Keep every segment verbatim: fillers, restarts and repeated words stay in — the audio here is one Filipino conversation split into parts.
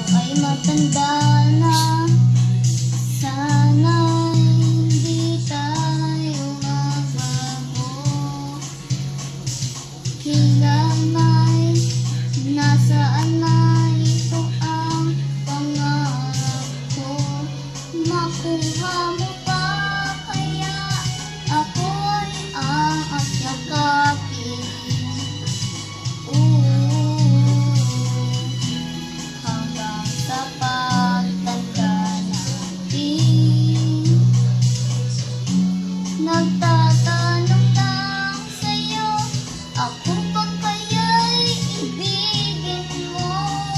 ay matanda na. Sana'y hindi tayo magbago. Kailanman nasaan na ito ang pangarap ko. Makuha mo pa kaya ako'y ang akyakapin. Hanggang sa pagtanda natin, nagtatanong lang sa'yo, ako pa kaya'y ibigin mo?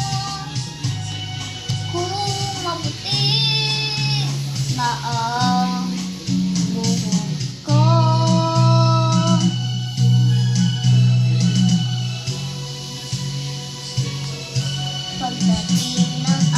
Kung maputi na ang buhok ko, pagdating ng